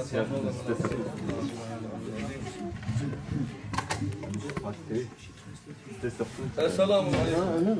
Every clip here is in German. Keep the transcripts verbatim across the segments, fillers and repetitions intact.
Ja, das ist das. Esselamu aleyküm.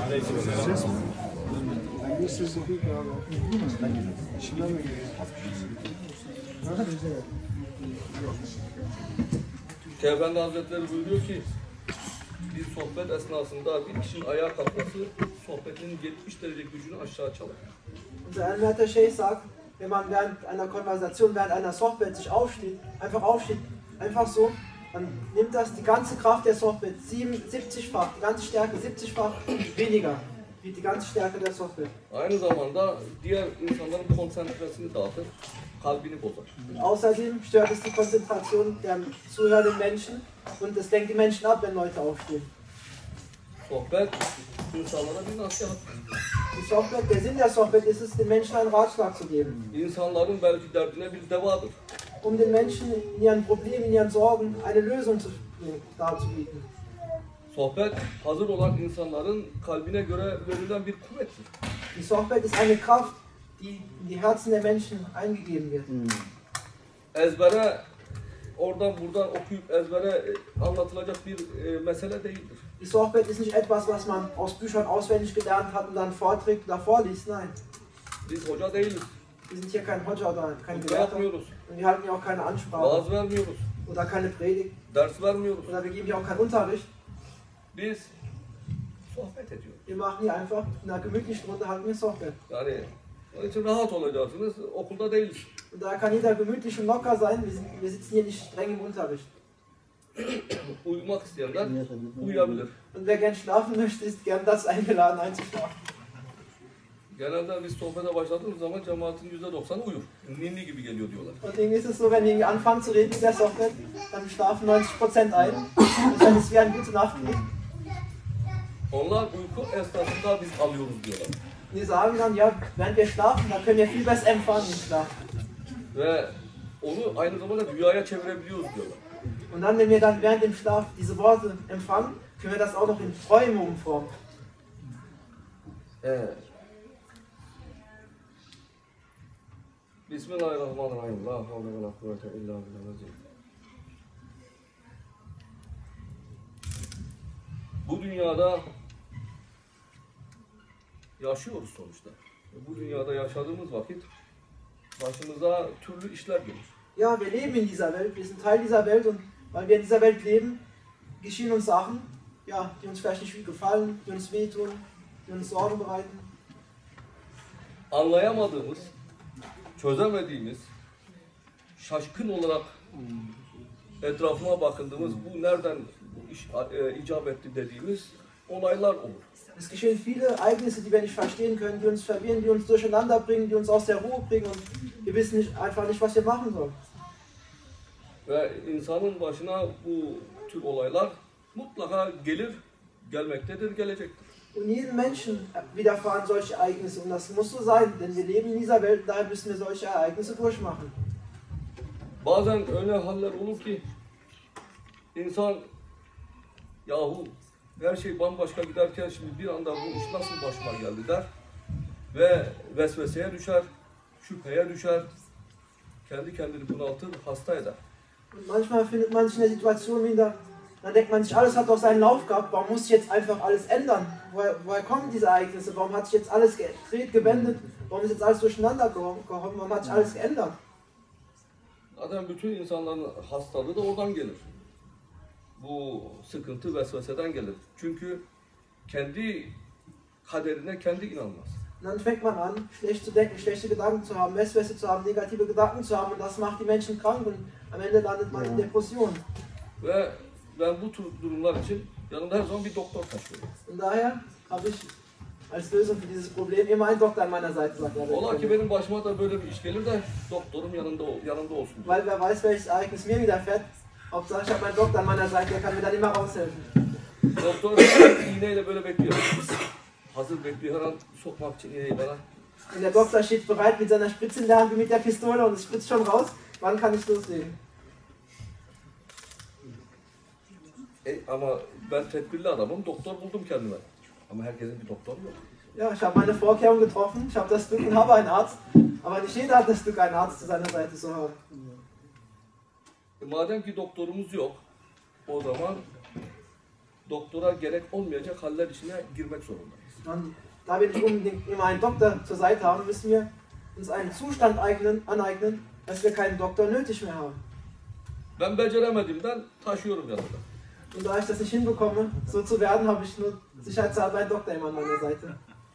Peygamber Hazretleri buyuruyor ki bir sohbet esnasında bir kişinin ayağa kalkması sohbetinin yetmiş derece gücünü aşağı çalar. Unser Anwärter Sheikh sagt, wenn man während einer Konversation, während einer Sohbet sich aufsteht, einfach aufsteht, einfach so, dann nimmt das die ganze Kraft der Sohbet, siebzig-fach, die ganze Stärke, siebzig-fach weniger, wie die ganze Stärke der Sohbet. Aynı zamanda diğer insanların konsantrasını dağıtır, kalbini bozar. Und außerdem stört es die Konzentration der zuhörenden Menschen und es lenkt die Menschen ab, wenn Leute aufstehen. Sohbet insanlara bir nasihat. Die Sohbet, der Sinn der Sohbet ist es, den Menschen einen Ratschlag zu geben. İnsanların belki derdine bir devadır. Um den Menschen in ihren Problemen, in ihren Sorgen eine Lösung zu, darzubieten. Sohbet hazır olan insanların kalbine göre verilen bir kuvvettir. Die Sohbet ist eine Kraft, die in die Herzen der Menschen eingegeben wird. Hmm. Ezbere oradan buradan okuyup ezbere anlatılacak bir e, mesele değildir. Die Sohbet ist nicht etwas, was man aus Büchern auswendig gelernt hat und dann vorträgt oder vorliest. Nein. Biz hoca değiliz. Wir sind hier kein Hoca oder kein Hutbe Gelehrter. yapmıyoruz. Und wir halten hier auch keine Ansprache. Vaaz vermiyoruz. Oder keine Predigt. Ders vermiyoruz. Oder wir geben hier auch keinen Unterricht. Biz sohbet ediyoruz. Wir machen hier einfach in einer gemütlichen Runde halten wir Sohbet. Yani onun için rahat olacaksınız. Okulda değiliz. Und da kann jeder gemütlich und locker sein. Wir, sind, wir sitzen hier nicht streng im Unterricht. Uyumak isteyenler uyuyabilir. Und wer gern schlafen möchte, ist gern dazu eingeladen einzuschlafen. Genelde biz sohbete başladığımız zaman cemaatin yüzde doksanı uyur. Ninni gibi geliyor diyorlar. Und irgendwie ist es so, wenn wir anfangen zu reden in der Sohbet, dann schlafen neunzig Prozent ein. Das heißt, es ist wie ein gute Nachtlied. Onlar uyku esnasında biz alıyoruz diyorlar. Und die sagen dann, ja, während wir schlafen, dann können wir viel besser empfangen im Schlaf. Ve onu aynı zamanda rüyaya çevirebiliyoruz diyorlar. Und dann, wenn wir dann während dem Schlaf diese Worte empfangen, können wir das auch noch in Träume umformen. Evet. Bismillahirrahmanirrahim. La havle ve la kuvvete illa billahil. Bu dünyada yaşıyoruz sonuçta. Bu dünyada yaşadığımız vakit başımıza türlü işler gelir. Ja, wir leben in dieser Welt, wir sind Teil dieser Welt und weil wir in dieser Welt leben, geschehen uns Sachen, ja, die uns vielleicht nicht gefallen, die uns wehtun, die uns Sorgen bereiten. Anlayamadığımız, çözemediğimiz, şaşkın olarak etrafına bakındığımız, bu nereden iş, e, icap etti dediğimiz olaylar olur. Es geschehen viele Ereignisse, die wir nicht verstehen können, die uns verwirren, die uns durcheinander bringen, die uns aus der Ruhe bringen und wir wissen nicht, einfach nicht, was wir machen sollen. Ve insanın başına bu tür olaylar mutlaka gelir, gelmektedir, gelecektir. Und jedem Menschen widerfahren solche Ereignisse und das muss so sein, denn wir leben in dieser Welt, daher müssen wir solche Ereignisse durchmachen. Bazen öyle haller olur ki insan yahu her şey bambaşka giderken şimdi bir anda bu iş nasıl başıma geldi der ve vesveseye düşer, şüpheye düşer, kendi kendini bunaltır, hasta eder. Und manchmal findet man sich in der Situation wieder, dann denkt man sich, alles hat doch seinen Lauf gehabt, warum muss sich jetzt einfach alles ändern? Woher, woher kommen diese Ereignisse? Warum hat sich jetzt alles gedreht, gewendet? Warum ist jetzt alles durcheinander gekommen? Warum hat sich alles geändert? Zaten bütün insanların hastalığı da oradan gelir. Bu sıkıntı vesveseden gelir. Çünkü kendi kaderine kendi inanmaz. Und dann fängt man an, schlecht zu denken, schlechte Gedanken zu haben, Messwässer zu haben, negative Gedanken zu haben und das macht die Menschen krank und am Ende landet man in Depression. Ve ben bu tür durumlar için yanımda her zaman bir doktor taşıyorum. Und daher habe ich als Lösung für dieses Problem immer einen Doktor an meiner Seite, sagt er. Ola ki benim başıma da böyle bir iş gelir de doktorum yanında yanımda olsun. Weil wer weiß, welches Ereignis mir widerfährt, Hauptsache ich habe meinen Doktor an meiner Seite, der kann mir dann immer aushelfen. Doktor iğneyle böyle bekliyor. Hazır bekliyor, her an sokmak için iğneyi bana. Und der Doktor steht bereit mit seiner Spritze in der Hand wie mit der Pistole und es spritzt schon raus. Wann kann ich loslegen? E, ama ben tedbirli adamım, doktor buldum kendime. Ama herkesin bir doktoru yok. Ja, ich habe meine Vorkehrungen getroffen, ich habe das Glück und habe einen Arzt, aber nicht jeder hat das Glück, einen Arzt zu seiner Seite zu haben. E, madem ki doktorumuz yok, o zaman doktora gerek olmayacak haller içine girmek zorundayız. Und da wir nicht unbedingt immer einen Doktor zur Seite haben, müssen wir uns einen Zustand eignen, aneignen, dass wir keinen Doktor nötig mehr haben. Ben beceremediğimden taşıyorum yanımda. Und da ich das nicht hinbekomme, so zu werden, habe ich nur sicherheitshalber einen Doktor immer an meiner Seite.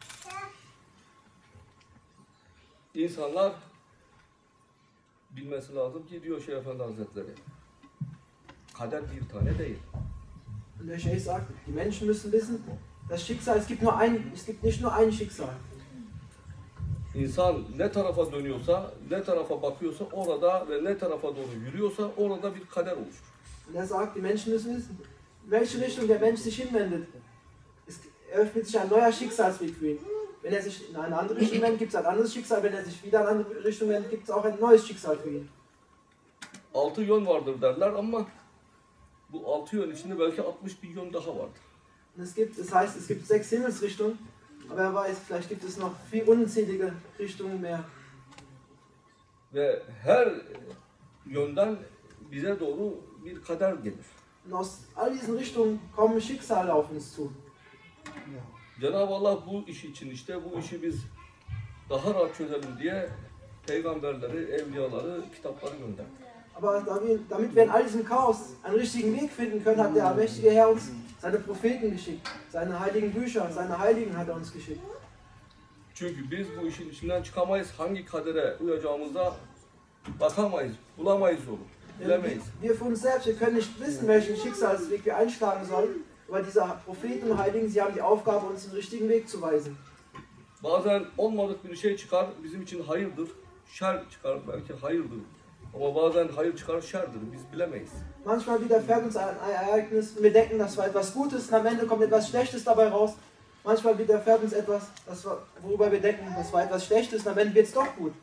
İnsanlar bilmesi lazım ki diyor Şeyh Efendi Hazretleri, kader bir tane değil. Und der Sheikh sagt, die Menschen müssen wissen, das Schicksal, es gibt nur ein, es gibt nicht nur ein Schicksal. İnsan ne tarafa dönüyorsa, ne tarafa bakıyorsa orada ve ne tarafa doğru yürüyorsa orada bir kader oluşur. Und er sagt, die Menschen müssen wissen, in welche Richtung der Mensch sich hinwendet. Es eröffnet sich ein neuer Schicksalsweg für ihn. Wenn er sich in eine andere Richtung wendet, gibt es ein anderes Schicksal. Wenn er sich wieder in eine andere Richtung wendet, gibt es auch ein neues Schicksal für ihn. Altı yön vardır derler ama bu altı yön içinde belki altmış bin yön daha vardır. Und es gibt, das heißt, es gibt sechs Himmelsrichtungen, aber wer weiß, vielleicht gibt es noch viel unzählige Richtungen mehr. Ve her yönden bize doğru bir kader gelir. Und aus all diesen Richtungen kommen Schicksale auf uns zu. Cenab-ı Allah bu iş için işte bu işi biz daha rahat çözelim diye peygamberleri, evliyaları, kitapları gönderdi. Aber damit wir in all diesem Chaos einen richtigen Weg finden können, hat der allmächtige Herr uns seine Propheten geschickt, seine heiligen Bücher, seine Heiligen hat er uns geschickt. Çünkü biz bu işin içinden çıkamayız. Hangi kadere uyacağımıza bakamayız, bulamayız yolu, bilemeyiz. Wir für uns selbst, wir können nicht wissen, welchen Schicksalsweg wir einschlagen sollen, aber diese Propheten und Heiligen, sie haben die Aufgabe, uns den richtigen Weg zu weisen. Bazen olmadık bir şey çıkar, bizim için hayırdır. Şer çıkar, belki hayırdır. Ama bazen hayır çıkar, şerdir. Biz bilemeyiz. Manchmal widerfährt uns ein Ereignis und wir denken, das war etwas Gutes und am Ende kommt etwas Schlechtes dabei raus. Manchmal widerfährt uns etwas, das war, worüber wir denken, das war etwas Schlechtes und am Ende wird es doch gut.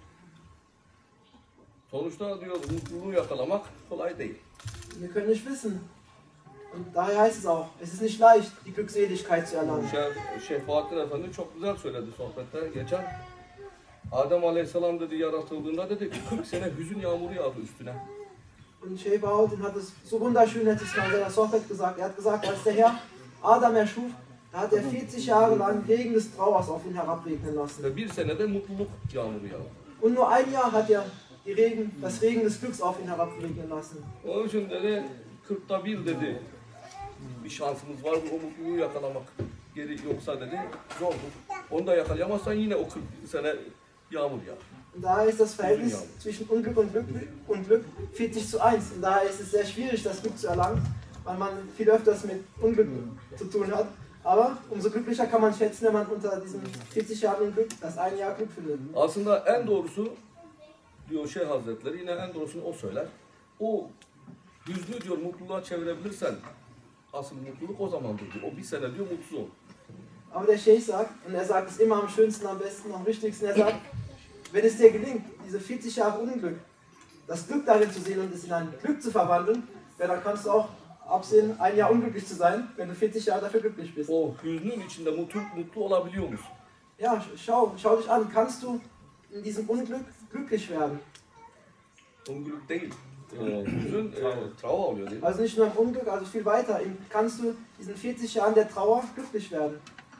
Sonuçta diyor, mutluluğu yakalamak kolay değil. Wir können nicht wissen. Und daher heißt es auch, es ist nicht leicht, die Glückseligkeit zu erlangen. Şeyh, Şeyh Bahattin Efendi çok güzel söyledi sohbette geçen. Adem Aleyhisselam dedi yaratıldığında dedi ki kırk sene hüzün yağmuru yağdı üstüne. Und Sheikh Bahautdin hat es so wunderschön letztes Mal in seiner Sohbet gesagt. Er hat gesagt, als der Herr Adam erschuf, da hat er vierzig Jahre lang Regen des Trauers auf ihn herabregnen lassen. Ve bir senede mutluluk yağmuru yağdı. Und nur ein Jahr hat er die Regen, das Regen des Glücks auf ihn herabregnen lassen. Onun için dedi kırkta bir dedi bir şansımız var bu mutluluğu yakalamak. Geri yoksa dedi zordur. Onu da yakalayamazsan yine o kırk sene yağmur yağar. Und daher ist das Verhältnis zwischen Unglück und Glück, und Glück vierzig zu eins. Und daher ist es sehr schwierig, das Glück zu erlangen, weil man viel öfters mit Unglück zu tun hat. Aber umso glücklicher kann man schätzen, wenn man unter diesem vierzig Jahren Glück das ein Jahr Glück findet. Aslında en doğrusu diyor Şeyh Hazretleri yine en doğrusunu o söyler. O hüznü diyor mutluluğa çevirebilirsen asıl mutluluk o zamandır diyor. O bir sene diyor mutsuz ol. Aber der Sheikh sagt, und er sagt es immer am schönsten, am besten, am wichtigsten, er sagt, wenn es dir gelingt, diese vierzig Jahre Unglück, das Glück darin zu sehen und es in ein Glück zu verwandeln, ja, dann kannst du auch absehen, ein Jahr unglücklich zu sein, wenn du vierzig Jahre dafür glücklich bist. O hüznün içinde mutlu, mutlu olabiliyor musun? Ja, schau, schau dich an, kannst du in diesem Unglück glücklich werden? Unglück değil. Ee, hüzün e, trava oluyor değil mi? Also nicht nur im Unglück, also viel weiter, im- kannst du diesen vierzig Jahren der Trauer glücklich werden.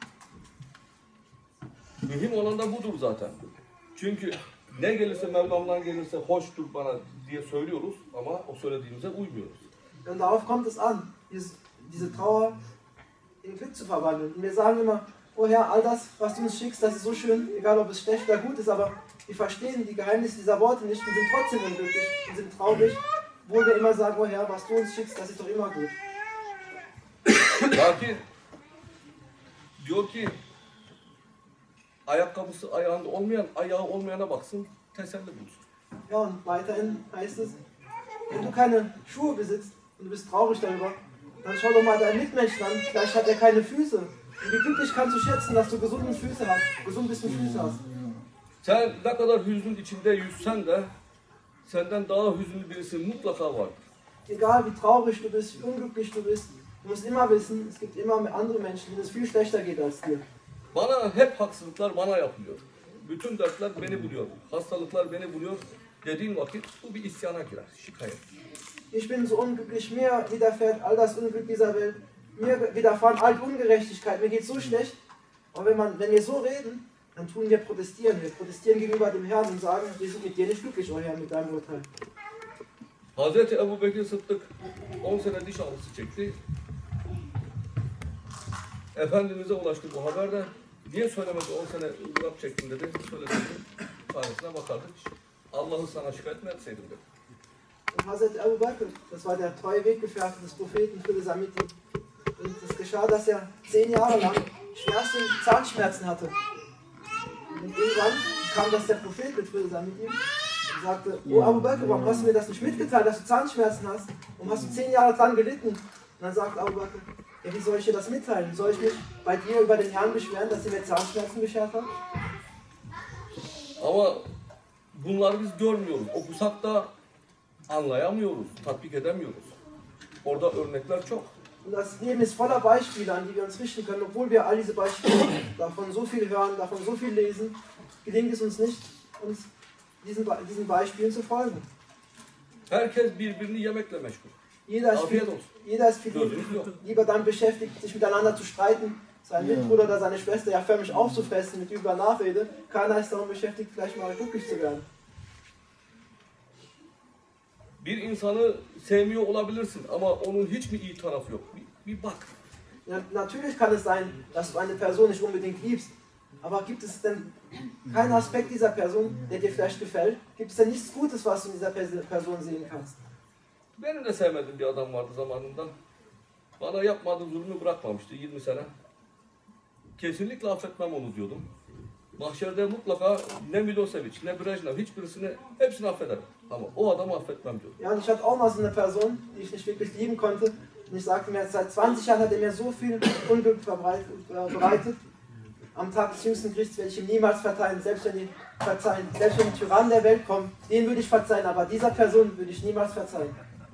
Mühim olan da budur zaten. Çünkü ne gelirse Mevlam'dan gelirse hoştur bana diye söylüyoruz ama o söylediğimize uymuyoruz. Und darauf kommt es an, diese, diese Trauer in Glück zu verwandeln. Und wir sagen immer, oh Herr, all das, was du uns schickst, das ist so schön, egal ob es schlecht oder gut ist, aber wir verstehen die Geheimnisse dieser Worte nicht und sind trotzdem unglücklich und sind traurig, obwohl wir immer sagen, oh Herr, was du uns schickst, das ist doch immer gut. Lakin diyor ki ayakkabısı ayağında olmayan ayağı olmayana baksın teselli bulsun. Ja, und weiterhin heißt es, wenn du keine Schuhe besitzt und du bist traurig darüber, dann schau doch mal deinen Mitmenschen an, vielleicht hat er keine Füße. Und wie glücklich kannst du schätzen, dass du gesunde Füße hast, gesund bist und Füße hast. Sen ne kadar hüznün içinde yüzsen de senden daha hüzünlü birisi mutlaka vardır. Egal wie traurig du bist, wie unglücklich du bist, du musst immer wissen, es gibt immer andere Menschen, denen es viel schlechter geht als dir. Bana hep haksızlıklar bana yapılıyor. Bütün dertler beni buluyor. Hastalıklar beni buluyor. Dediğin vakit bu bir isyana girer, şikayet. ich bin so unglücklich, mir widerfährt all das Unglück dieser Welt, mir widerfahren all die Ungerechtigkeit, mir geht so schlecht. Aber wenn, man, wenn wir so reden, dann tun wir protestieren. Wir protestieren gegenüber dem Herrn und sagen, wir sind mit dir nicht glücklich, o Herr, mit deinem Urteil. Hazreti Ebu Bekir Sıddık on sene diş ağrısı çekti. Efendimiz'e ulaştı bu haber de. Niye söylemedi on sene ızdırap çektim dedi. Söyledim. Çaresine bakardık. Allah'ı sana şikayet mi etseydim dedi. Und Hazrat Abu Bakr, das war der treue Weggefährte des Propheten, Friede sei mit ihm. Und es geschah, dass er zehn Jahre lang schwerste Zahnschmerzen hatte. Und irgendwann kam das der Prophet mit Friede sei mit ihm und sagte, oh Abu Bakr, warum hast du mir das nicht mitgeteilt, dass du Zahnschmerzen hast? Warum hast du zehn Jahre dran gelitten? Und dann sagt Abu Bakr, ja, wie soll ich dir das mitteilen? Soll ich mich bei dir über den Herrn beschweren, dass er mir Zahnschmerzen beschert hat? Ama bunları biz görmüyoruz. Okusak da anlayamıyoruz, tatbik edemiyoruz. Orada örnekler çok. Und das Leben ist voller Beispiele, an die wir uns richten können, obwohl wir all diese Beispiele davon so viel hören, davon so viel lesen, gelingt es uns nicht, uns diesen, diesen Beispielen zu folgen. Herkes birbirini yemekle meşgul. Jeder ist viel, jeder ist viel lieber dann beschäftigt, sich miteinander zu streiten, seinen Mitbruder oder seine Schwester ja förmlich aufzufressen mit übler Nachrede. Keiner ist darum beschäftigt, vielleicht mal glücklich zu werden. Bir insanı sevmiyor olabilirsin ama onun hiç mi iyi tarafı yok? Bir, bir bak. Ja, natürlich kann es sein, dass du eine Person nicht unbedingt liebst, aber gibt es denn keinen Aspekt dieser Person, der dir vielleicht gefällt? Gibt es denn nichts Gutes, was du in dieser Person sehen kannst? Benim de sevmediğim bir adam vardı zamanında. Bana yapmadığı zulmü bırakmamıştı yirmi sene. Kesinlikle affetmem onu diyordum. Mahşerde mutlaka ne Milosevic, ne Brejnev, hiçbirisini, hepsini affederim. Ama o adamı affetmem diyordum. Ja, und ich hatte auch mal so eine Person, die ich nicht wirklich lieben konnte. Und ich sagte mir, seit zwanzig Jahren hat er mir so viel Unglück bereitet. Am Tag des jüngsten Gerichts werde ich ihm niemals verzeihen, selbst wenn die, verzeihen. Selbst wenn die Tyrannen der Welt kommen, denen würde ich verzeihen, aber dieser Person würde ich niemals verzeihen.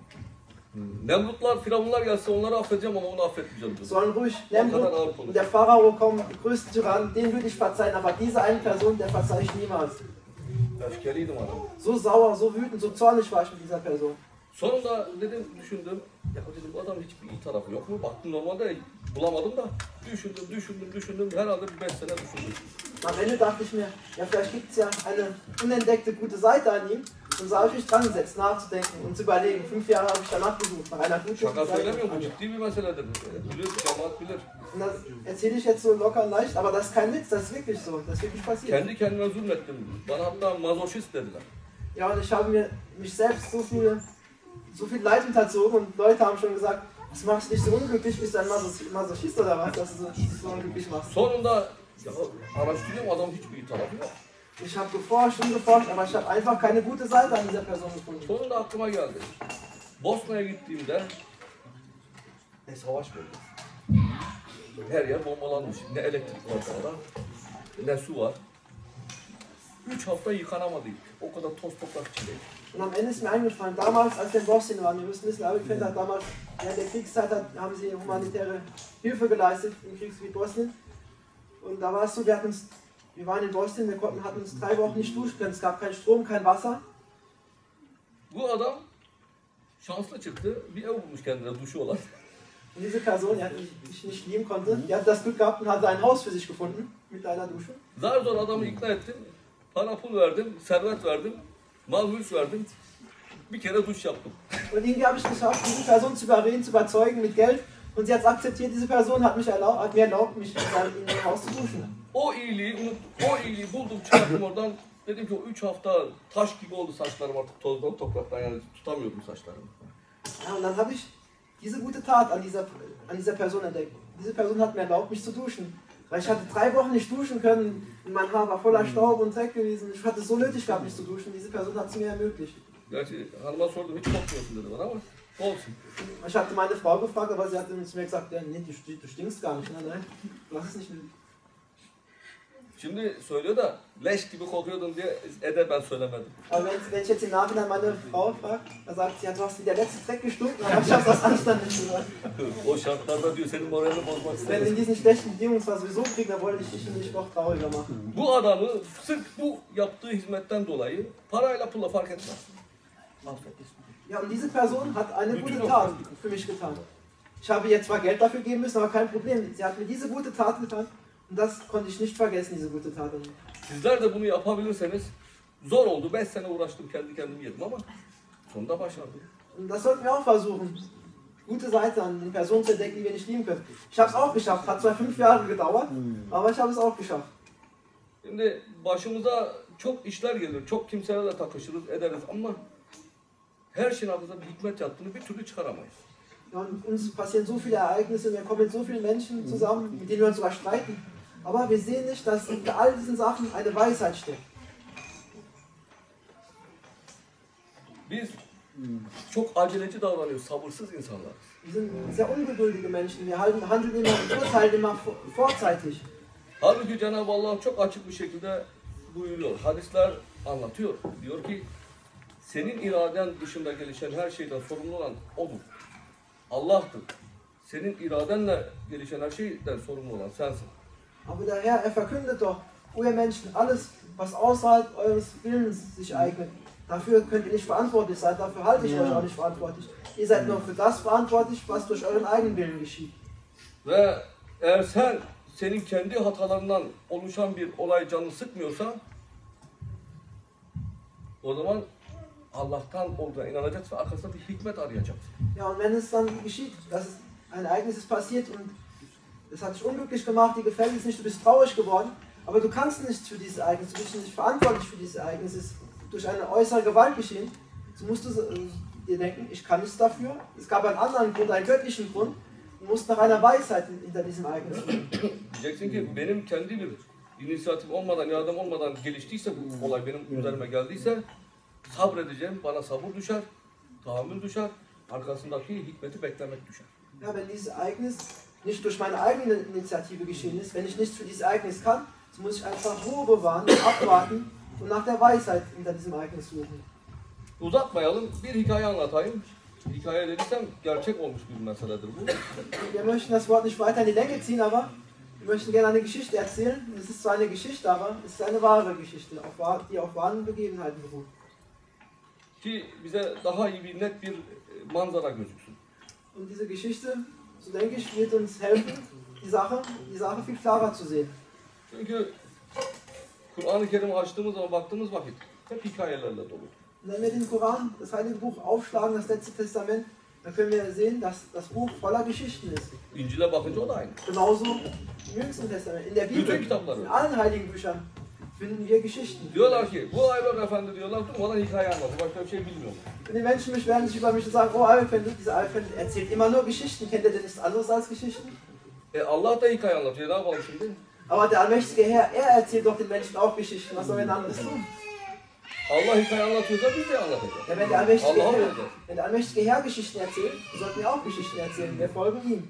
Nemrutlar, Firavunlar gelse onları affedeceğim ama onu affetmeyeceğim diyor. Sollen ruhig Nemrut und der Pharao kommen, die größten Tyrannen, den würde ich verzeihen, aber diese eine Person, der verzeihe ich niemals. Öfkeliydim adam. So sauer, so wütend, so zornig war ich mit dieser Person. Sonunda dedim, düşündüm, ya dedim bu adam hiçbir iyi tarafı yok mu? Baktım normalde bulamadım da düşündüm, düşündüm, düşündüm, herhalde bir beş sene düşündüm. Am Ende dachte ich mir, ja vielleicht gibt es ja eine unentdeckte gute Seite an ihm. Und so habe ich mich dran gesetzt, nachzudenken und zu überlegen. Fünf Jahre habe ich danach gesucht, nach einer guten Şaka Seite. söylemiyorum, bu ciddi bir meseledir. Bilir, cemaat bilir. Und das erzähle ich jetzt so locker und leicht, aber das ist kein Witz, das ist wirklich so, das ist wirklich passiert. Kendi kendime zulmettim. Bana hatta mazoşist dediler. Ja, und ich habe mir mich selbst so viel, so viel Leid unterzogen und Leute haben schon gesagt, was machst du dich so unglücklich, bist du ein Masoch- Masochist oder was, dass du so- dich so unglücklich machst. Sonunda ya, araştırıyorum, adam hiçbir iyi tarafı yok. Ich habe geforscht und geforscht, aber ich habe einfach keine gute Seite an dieser Person gefunden. Sonunda aklıma geldi. Bosna'ya gittiğimde ne savaş bölgesi. Her yer bombalanmış. Ne elektrik var orada, ne su var. Üç hafta yıkanamadık. O kadar toz toprak içindeydik. Und am Ende ist mir eingefallen, damals, als wir in Bosnien waren, wir müssen wissen, Abu Bakr hat damals, während der Kriegszeit hat, haben sie humanitäre Hilfe geleistet im Kriegsgebiet Bosnien. Und da war es so, wir, hatten uns, wir waren in Bosnien, wir konnten, hatten uns drei Wochen nicht duschen können, es gab keinen Strom, kein Wasser. Bu adam şanslı çıktı. Bir ev bulmuş kendine duşu olan. Und diese Person, die mich, ich nicht lieben konnte, die hat das Glück gehabt und hatte ein Haus für sich gefunden, mit einer Dusche. Zar zor adamı ikna ettim. Para pul verdim, servet verdim, mal mülk verdim. Bir kere duş yaptım. Und irgendwie habe ich geschafft, diese Person zu überreden, zu überzeugen mit Geld. Und sie hat es akzeptiert, diese Person hat, mich erlaubt, hat mir erlaubt, mich in ihrem Haus zu duschen. O iyiliği unut, o iyiliği buldum, çıkarttım oradan. Dedim ki o üç hafta taş gibi oldu saçlarım artık tozdan topraktan, yani tutamıyordum saçlarımı. Ja, und dann habe ich diese gute Tat an dieser, an dieser Person entdeckt. Diese Person hat mir erlaubt, mich zu duschen. Weil ich hatte drei Wochen nicht duschen können, und mein Haar war voller Staub und Dreck gewesen. Ich hatte es so nötig gehabt, mich zu duschen. Diese Person hat es mir ermöglicht. Gerçi hanıma sordum, hiç kokmuyorsun dedi bana ama olsun. Ich hatte meine Frau gefragt, aber sie hat zu mir gesagt, ja, nee, du, du stinkst gar nicht. Nein, nein, lass es nicht. Şimdi söylüyor da leş gibi kokuyordun diye edeben söylemedim. Aber wenn, wenn ich jetzt im Nachhinein meine Frau frage, dann sagt sie, ja, du hast wie der letzte Dreck gestunken, aber ich habe das Anstand nicht gesagt. O şartlarda diyor senin moralini bozmak Wenn in istedim. diesen schlechten Bedingungen es sowieso kriegen, dann wollte ich dich nicht noch trauriger machen. Bu adamı sırf bu yaptığı hizmetten dolayı parayla pulla fark etmez. Affet. Ja, und diese Person hat eine Bitte gute noch. Tat für mich getan. Ich habe ihr zwar Geld dafür geben müssen, aber kein Problem. Sie hat mir diese gute Tat getan und das konnte ich nicht vergessen, diese gute Tat. Sizler de bunu yapabilirseniz, zor oldu. beş sene uğraştım, kendi kendimi yedim ama sonunda başardım. Und das sollten wir auch versuchen. Gute Seite an den Personen zu entdecken, die wir nicht lieben können. Ich habe es auch geschafft. Hat zwar fünf Jahre gedauert, aber ich habe es auch geschafft. Şimdi başımıza çok işler gelir, çok kimselerle takışırız, ederiz ama her şeyin arkasında bir hikmet yattığını bir türlü çıkaramayız. Ja, und uns passieren so viele Ereignisse, wir kommen mit so vielen Menschen zusammen, mit denen wir uns sogar streiten. Aber wir sehen nicht, dass hinter all diesen Sachen eine Weisheit steckt. Biz çok aceleci davranıyoruz, sabırsız insanlar. Wir sind sehr ungeduldige Menschen. Wir halten- handeln immer und urteilen immer vor- vorzeitig. Halbuki Cenab-ı Allah çok açık bir şekilde buyuruyor. Hadisler anlatıyor. Diyor ki senin iraden dışında gelişen her şeyden sorumlu olan odur. Allah'tır. Senin iradenle gelişen her şeyden sorumlu olan sensin. Aber der Herr, er verkündet doch, o ihr Menschen, alles, was außerhalb eures Willens sich eignet, dafür könnt ihr nicht verantwortlich sein, dafür halte ich Ja. euch auch nicht verantwortlich. Ihr seid nur für das verantwortlich, was durch euren eigenen Willen geschieht. Ve eğer sen senin kendi hatalarından oluşan bir olay canını sıkmıyorsa o zaman Allah'tan olduğuna inanacaksın ve arkasında bir hikmet arayacaksın. Ja, und wenn es dann geschieht, dass ein Ereignis ist passiert und es hat dich unglücklich gemacht, dir gefällt es nicht, du bist traurig geworden, aber du kannst nicht für dieses Ereignis, du bist nicht verantwortlich für dieses Ereignis, es ist durch eine äußere Gewalt geschehen, so musst du äh, dir denken, ich kann nichts dafür, es gab einen anderen Grund, einen göttlichen Grund, du musst nach einer Weisheit hinter diesem Ereignis suchen. Diyeceksin ki benim kendi bir inisiyatif olmadan, yardım olmadan geliştiyse bu olay benim üzerime geldiyse sabredeceğim, bana sabır düşer, tahammül düşer, arkasındaki hikmeti beklemek düşer. Ja, wenn dieses Ereignis nicht durch meine eigene Initiative geschehen ist, wenn ich nichts für dieses Ereignis kann, so muss ich einfach Ruhe bewahren, abwarten und nach der Weisheit hinter diesem Ereignis suchen. Uzatmayalım, bir hikaye anlatayım. Hikaye dediysem gerçek olmuş bir meseledir bu. Wir möchten das Wort nicht weiter in die Länge ziehen, aber wir möchten gerne eine Geschichte erzählen. Es ist zwar eine Geschichte, aber es ist eine wahre Geschichte, auf wahr- die auf wahren Begebenheiten beruht. Ki bize daha iyi bir net bir manzara gözüksün. Und diese Geschichte, so denke ich, wird uns helfen, die Sache, die Sache viel klarer zu sehen. Çünkü Kur'an-ı Kerim'i açtığımız zaman baktığımız vakit hep hikayelerle dolu. Und wenn wir den Koran, das Heilige Buch, aufschlagen, das letzte Testament, dann können wir sehen, dass das Buch voller Geschichten ist. İncil'e bakınca o da aynı. Genauso im Jüngsten Testament. In der Bibel, in allen heiligen Büchern finden wir Geschichten. Diyorlar ki bu Ayberk Efendi diyorlar durmadan hikaye anlatıyor. Başka bir şey bilmiyor. Und die Menschen beschweren sich über mich und sagen, oh Alfred, dieser Alfred erzählt immer nur Geschichten, kennt er denn nichts anderes als Geschichten? E Allah da hikaye anlatıyor. Ne yapalım şimdi? Aber der allmächtige Herr, er erzählt doch den Menschen auch Geschichten, was sollen wir denn anderes tun? Allah hikaye anlatıyorsa biz de anlatacağız. Ja, wenn, der allmächtige Allah'a Herr, uyacağız. wenn der allmächtige Herr Geschichten erzählt, sollten wir auch Geschichten erzählen, wir folgen ihm.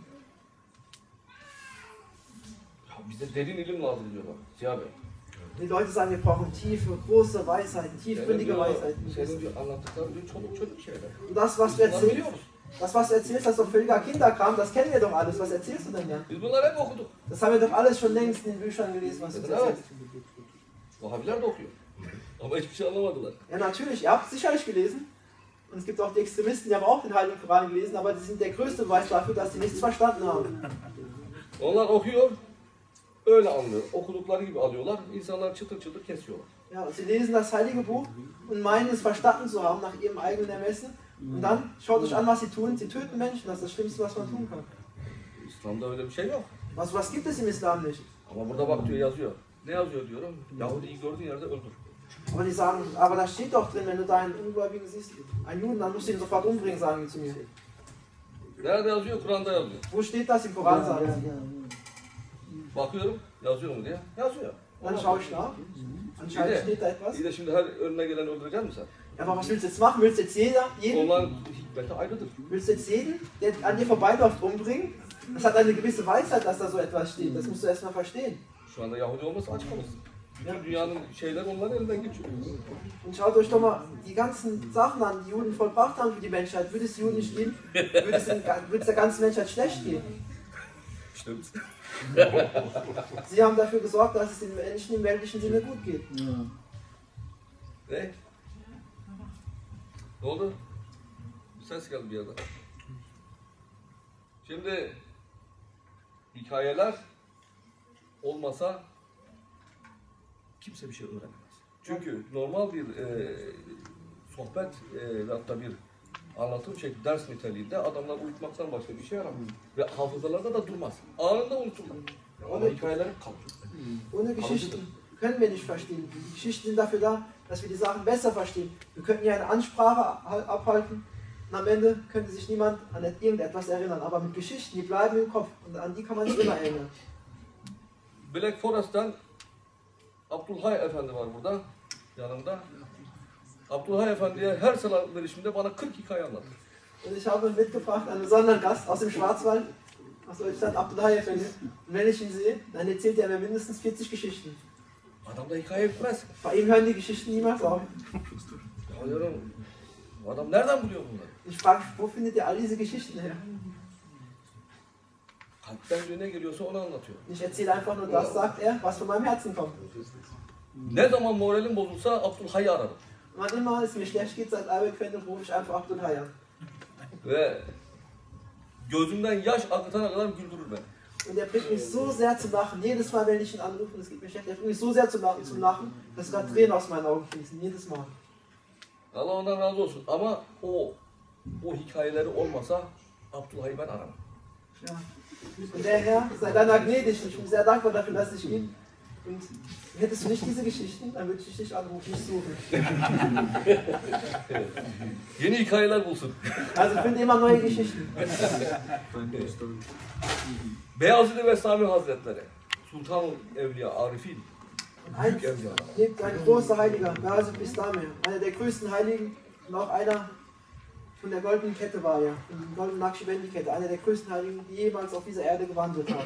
Ya bize derin ilim lazım diyorlar. Ziya Bey. Die Leute sagen, wir brauchen tiefe, große Weisheiten, Senin tiefgründige diyor, Weisheiten. senin diyor anlattıkların diyor çoluk çocuk şeyler. Und das, was du Bunları erzählst, biliyoruz. das, was du erzählst, das ist doch völliger Kinderkram, das kennen wir doch alles. Was erzählst du denn da? Biz bunları hep okuduk. Das haben wir doch alles schon längst in den Büchern gelesen, was du Evet. erzählst. Vahabiler de okuyor. Ama hiçbir şey anlamadılar. Ja, natürlich, ihr habt es sicherlich gelesen. Und es gibt auch die Extremisten, die haben auch den Heiligen Koran gelesen, aber die sind der größte Beweis dafür, dass sie nichts verstanden haben. Onlar okuyor, öyle anlıyor. Okudukları gibi alıyorlar, insanlar çıtır çıtır kesiyorlar. Ja, und sie lesen das Heilige Buch und meinen es verstanden zu haben nach ihrem eigenen Ermessen. Und dann schaut euch an, was sie tun. Sie töten Menschen, das ist das Schlimmste, was man tun kann. İslam'da öyle bir şey yok. Was, was gibt es im Islam nicht? Ama burada bak diyor yazıyor. Ne yazıyor diyorum? Yahudi'yi gördüğün yerde öldür. Aber die sagen, aber da steht doch drin, wenn du da einen Ungläubigen siehst, einen Juden, dann musst du ihn sofort umbringen, sagen die zu mir. Nerede yazıyor? Kur'an'da yazıyor. Wo steht das im Koran, sagen sie. Bakıyorum, yazıyor mu diye. Yazıyor. Dann schaue ich nach. Anscheinend steht da etwas. İyi de şimdi her önüne gelen öldürecek misin Ja, aber was willst du jetzt machen? Willst du jetzt jeder, sen? jeden, Onların hikmeti ayrıdır. willst du jetzt jeden, der an dir vorbeiläuft, umbringen? Das hat eine gewisse Weisheit, dass da so etwas steht. Das musst du erstmal verstehen. Şu anda Yahudi olması aç kalır. Bütün dünyanın şeyler onların elinden geçiyor. Und schaut euch doch mal die ganzen Sachen an, die Juden vollbracht haben für die Menschheit. Würde es die Juden nicht geben, würde es, den, würde es der ganzen Menschheit schlecht gehen. Stimmt's. Sie haben dafür gesorgt, dass es den Menschen im weltlichen Sinne gut geht. Ne? Ne oldu? Ses geldi bir yerden. Şimdi hikayeler olmasa kimse bir şey öğrenemez. Çünkü normal bir e, sohbet e, ve hatta bir anlatım şekli ders niteliğinde adamlar uyutmaktan başka bir şey yaramıyor. Ve hafızalarda da durmaz. Anında unuturlar. Ama hikayeler hep kalır. Ohne Geschichten können wir nicht verstehen. Die Geschichten sind dafür da, dass wir die Sachen besser verstehen. Wir könnten hier eine Ansprache abhalten und am Ende könnte sich niemand an irgendetwas erinnern. Aber mit Geschichten, die bleiben im Kopf und an die kann man sich immer erinnern. Black Forest'tan Abdülhay Efendi var burada, yanımda. Abdülhay Efendi'ye her selam verişimde bana kırk hikaye anlatır. Und ich habe mitgebracht einen besonderen Gast aus dem Schwarzwald, aus Deutschland, Abdülhay Efendi. Und wenn ich ihn sehe, dann erzählt er mir mindestens vierzig Geschichten. Adamda hikaye bitmez. Bei ihm hören die Geschichten niemals auf. Ya diyorum, adam nereden buluyor bunları? Ich frage, wo findet ihr all diese Geschichten her? Kalpten diyor ne geliyorsa onu anlatıyor. Ich erzähle einfach nur das, sagt er, was von meinem Herzen kommt. Ne zaman moralim bozulsa Abdülhay'ı ararım. Wann immer es mir schlecht geht, seit Albert Quente, rufe ich einfach Abdülhay an. Ve gözümden yaş akıtana kadar güldürür beni. Und er bringt mich so sehr zum Lachen. Jedes Mal, wenn ich ihn anrufe und es geht mir schlecht, er bringt mich so sehr zum Lachen, zum Lachen dass gerade Tränen aus meinen Augen fließen. Jedes Mal. Allah ondan razı olsun. Ama o o hikayeleri olmasa Abdülhay'ı ben aramam. Ja. Und der Herr sei deiner gnädig. Und ich bin sehr dankbar dafür, dass ich ihn. Und hättest du nicht diese Geschichten, dann würde ich dich anrufen, nicht suchen. Yeni hikayeler bulsun. Also find immer neue Geschichten. Beyazıt Bestami Hazretleri, Sultan-ı Evliya, Arifin, büyük evliyalar. Lebt ein großer Heiliger, Beyazıt Bestami, einer der größten Heiligen und auch einer von der goldenen Kette war er, von der goldenen Naqshbandi-Kette, einer der größten Heiligen, die jemals auf dieser Erde gewandelt haben.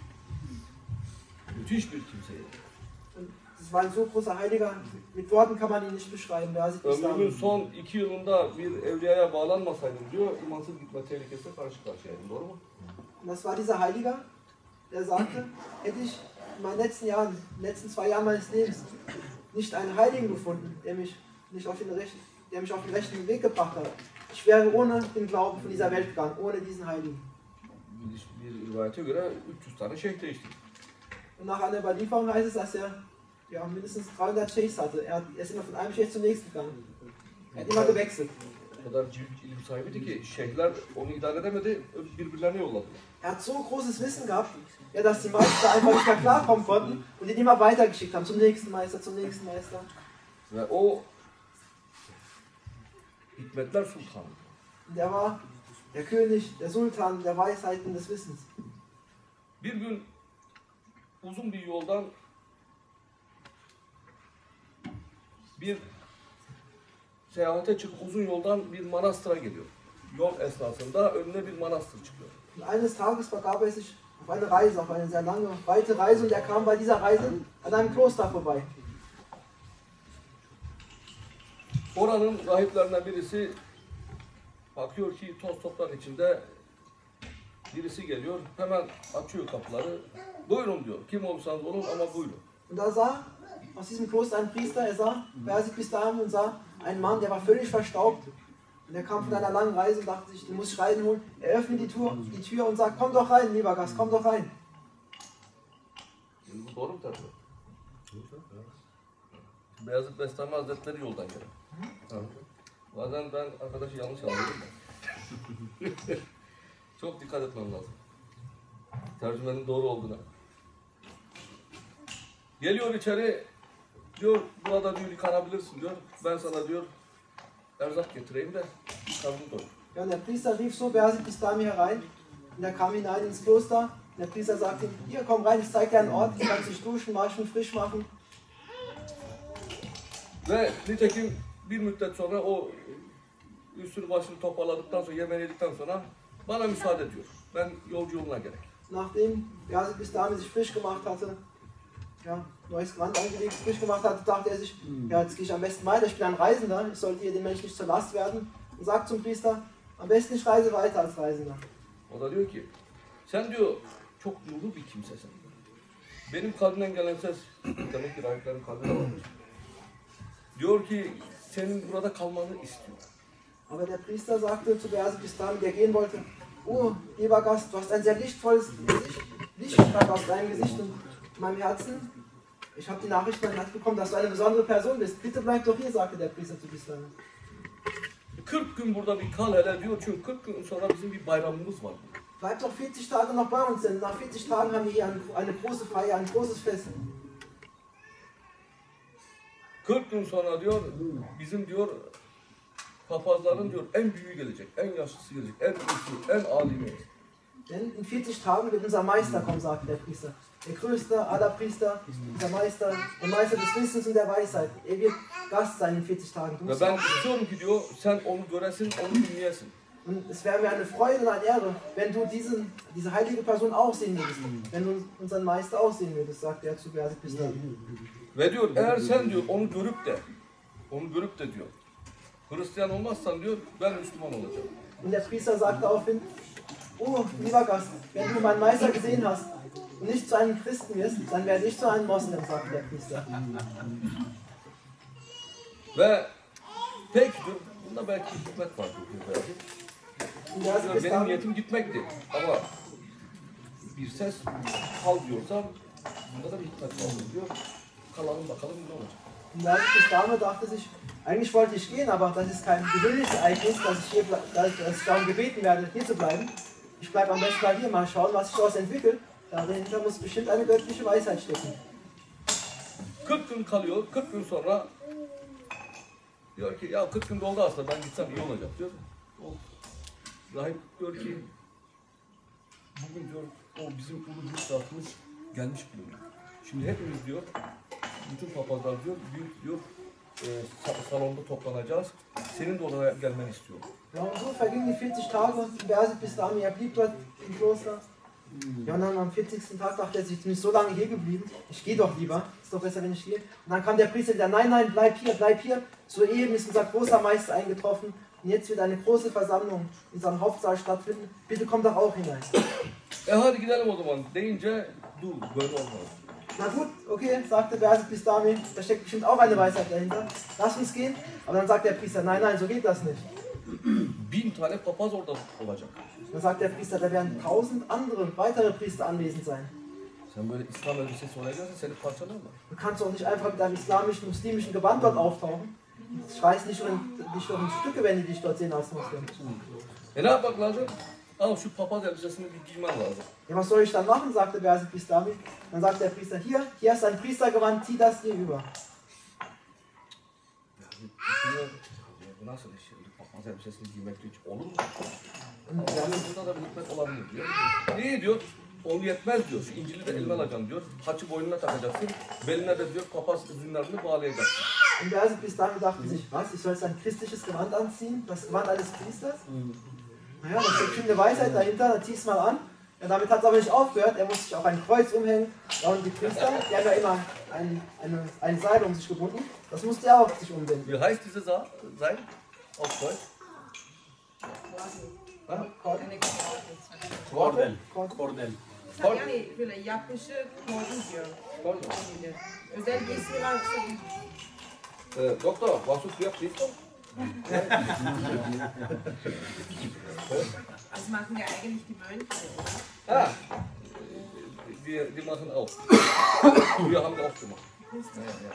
Müthiş bir kimseydi. Und es war ein so großer Heiliger, mit Worten kann man ihn nicht beschreiben, Beyazıt Ömrümün Bestami. son iki yılında bir evliyaya bağlanmasaydım diyor, imansız gitme tehlikesi karşı karşıyaydım. Doğru mu? Und das war dieser Heiliger, der sagte, hätte ich in meinen letzten Jahren, in den letzten zwei Jahren meines Lebens nicht einen Heiligen gefunden, der mich, nicht auf den rechten, der mich auf den rechten Weg gebracht hat. Ich wäre ohne den Glauben von dieser Welt gegangen, ohne diesen Heiligen. Bir, bir rivayete göre üç yüz tane şeyh değişti. Und nach einer Überlieferung heißt es, dass er ja, mindestens dreihundert Scheichs hatte. Er, er ist immer von einem Scheich zum nächsten gegangen. Er hat immer gewechselt. O kadar cilt ilim sahibiydi ki şeyhler onu idare edemedi, birbirlerine yolladılar. Er hat so großes Wissen gehabt, ja, dass die Meister einfach nicht mehr klarkommen konnten und ihn immer weitergeschickt haben, zum nächsten Meister, zum nächsten Meister. Ve o hikmetler sultanı. Und er war der König, der Sultan der Weisheiten des Wissens. Bir gün uzun bir yoldan bir seyahate çıkıp uzun yoldan bir manastıra geliyor. Yol esnasında önüne bir manastır çıkıyor. Und eines Tages begab er sich auf eine Reise, auf eine sehr lange, weite Reise und er kam bei dieser Reise an einem Kloster vorbei. Oranın rahiplerinden birisi bakıyor ki toz toprak içinde birisi geliyor. Hemen açıyor kapıları. Buyurun diyor. Kim olursanız olun ama buyurun. Und da sah aus diesem Kloster ein Priester, er sah Beyazıt Bestami und sah einen Mann, der war völlig verstaubt. Und er kam von einer langen Reise und dachte sich, du musst Speisen holen. Er öffnet die Tür, die Tür und sagt, komm doch rein, lieber Gast, komm doch rein. Bu doğru mu tabii? Beyazıt Bestami Hazretleri yoldan gelen. Bazen ben arkadaşı yanlış anlıyorum. Çok dikkat etmem lazım. Tercümenin doğru olduğuna. Geliyor içeri, diyor burada diyor yıkanabilirsin diyor. Ben sana diyor erzak getireyim de karnını doyur. Ja, und der Priester rief so Beyazıt Bestami herein und er kam hinein ins Kloster. Und der Priester sagte ihm, hier komm rein, ich zeig dir einen Ort, du kannst dich duschen, waschen, frisch machen. Ve nitekim bir müddet sonra o üstünü başını toparladıktan sonra, yemeğini yedikten sonra bana müsaade diyor. Ben yolcu yoluna gerek. Nachdem Beyazıt Bestami sich frisch gemacht hatte, ja, neues Gewand angelegt, frisch gemacht hatte, dachte er sich, ja, jetzt gehe ich am besten weiter, ich bin ein Reisender, ich sollte hier den Menschen nicht zur Last werden. Und sagt zum Priester, am besten ich reise weiter als Reisender. O da diyor ki, sen diyor çok nurlu bir kimsesin. Benim kalbimden gelen ses, demek ki rahiplerin kalbine varmış. Diyor ki, senin burada kalmanı istiyor. Aber der Priester sagte zu Beasit Bistami, der gehen wollte, oh, lieber Gast, du hast ein sehr lichtvolles Gesicht, Licht strahlt aus deinem Gesicht und in meinem Herzen. Ich habe die Nachricht von Nacht bekommen, dass du eine besondere Person bist. Bitte bleib doch hier, sagte der Priester zu Bistami. kırk gün burada bir kal hele diyor çünkü kırk gün sonra bizim bir bayramımız var. Bleib doch vierzig Tage noch bei uns, denn nach vierzig Tagen haben wir hier eine große Feier, ein großes Fest. kırk gün sonra diyor bizim diyor papazların diyor en büyüğü gelecek, en yaşlısı gelecek, en büyüğü, en alimi. Denn in vierzig Tagen wird unser Meister kommen, sagte der Priester. Der größte aller Priester, unser Meister, der Meister des Wissens und der Weisheit. Er wird Gast sein in vierzig Tagen. Du Ve musst ben auch- istiyorum ki diyor sen onu göresin, onu dinleyesin. Und es wäre mir eine Freude und eine Ehre, wenn du diesen, diese heilige Person auch sehen würdest. Wenn du unseren Meister auch sehen würdest, sagte er zu Beasit Bistami. Ve diyor eğer sen diyor onu görüp de, onu görüp de diyor Hristiyan olmazsan diyor ben Müslüman olacağım. Und der Priester sagte daraufhin, oh, lieber Gast, wenn du meinen Meister gesehen hast und nicht zu einem Christen wirst, dann werde ich zu einem Moslem, sagte der Priester. Ve peki diyor bunda belki hikmet var diyor belki. Und Beasit Diyor, benim Bistami, niyetim gitmekti ama bir ses kal diyorsa bunda da bir hikmet var diyor. Kalalım bakalım ne olacak. und Beasit Bistami dachte sich, eigentlich wollte ich gehen, aber das ist kein gewöhnliches Ereignis, dass ich, hier, ble- dass ich darum gebeten werde, hier zu bleiben. Ich bleibe am besten mal hier, mal schauen, was sich daraus entwickelt. Dahinter muss bestimmt eine göttliche Weisheit stecken. kırk gün kalıyor, kırk gün sonra diyor ki ya kırk gün doldu aslında ben gitsem iyi olacak diyor. O rahip diyor ki bugün diyor o bizim ulu büyük zatımız gelmiş bulunuyor. Şimdi hepimiz diyor bütün papazlar diyor büyük diyor e, sa- salonda toplanacağız. Senin de oraya gelmeni istiyorum. Ja, und so vergingen die vierzig Tage und Beasit Bistami, er blieb dort im Kloster. Ja, und dann am vierzigsten Tag dachte er sich, jetzt bin ich so lange hier geblieben, ich gehe doch lieber, ist doch besser, wenn ich gehe. Und dann kam der Priester wieder, nein, nein, bleib hier, bleib hier. Soeben ist unser großer Meister eingetroffen und jetzt wird eine große Versammlung in unserem Hauptsaal stattfinden. Bitte komm doch auch hinein. E hadi gidelim o zaman deyince dur böyle olmaz. Na gut, okay, sagte Beasit Bistami, da steckt bestimmt auch eine Weisheit dahinter. Lass uns gehen. Aber dann sagt der Priester, nein, nein, so geht das nicht. Bin tane papaz orada olacak. Dann sagt der Priester, da werden tausend andere, weitere Priester anwesend sein. Sen böyle İslam elbisesi oraya gelsen seni parçalarlar. Du kannst doch nicht einfach mit deinem islamischen, muslimischen Gewand dort auftauchen. Ich weiß nicht nur in, nicht nur in Stücke, wenn die dich dort sehen als Muslim. E ne yapmak lazım? Al şu papaz elbisesini bir giymen lazım. Ja, was soll ich dann machen, sagte Beasit Bistami. Dann sagt der Priester, hier, hier hast du ein Priestergewand, zieh das dir über. Düşünüyor, ya bu nasıl iş şimdi papaz elbisesini giymek hiç olur mu? Und Yani bunda da bir hikmet olabilir diyor. İyi diyor, onu yetmez diyor, şu İncil'i de eline alacaksın diyor. Haçı boynuna takacaksın, beline de diyor papaz zinlerini bağlayacaksın. Und Beasit Bistami dachte sich, was, ich soll jetzt ein christliches Gewand anziehen? Das Gewand eines Priesters? Naja, da steckt schon eine Weisheit dahinter, dann zieh es mal an. Ja, damit hat es aber nicht aufgehört, er muss sich auch ein Kreuz umhängen. Ja, und die Priester, die haben ja immer ein, eine, ein Seil um sich gebunden. Das musste er auch sich umbinden. Wie heißt diese Sa Sein? Auf Deutsch? Ha? Kordel. Kordel. Kordel. Kordel. Kordel. Yani böyle yapışı koydum diyor. Pardon. Özel bir ismi varsa Äh, Doktor, was du für Priester? das machen ja eigentlich die Mönche, oder? Ha! Die, die machen auch. Wir haben auch gemacht. Ja, ja.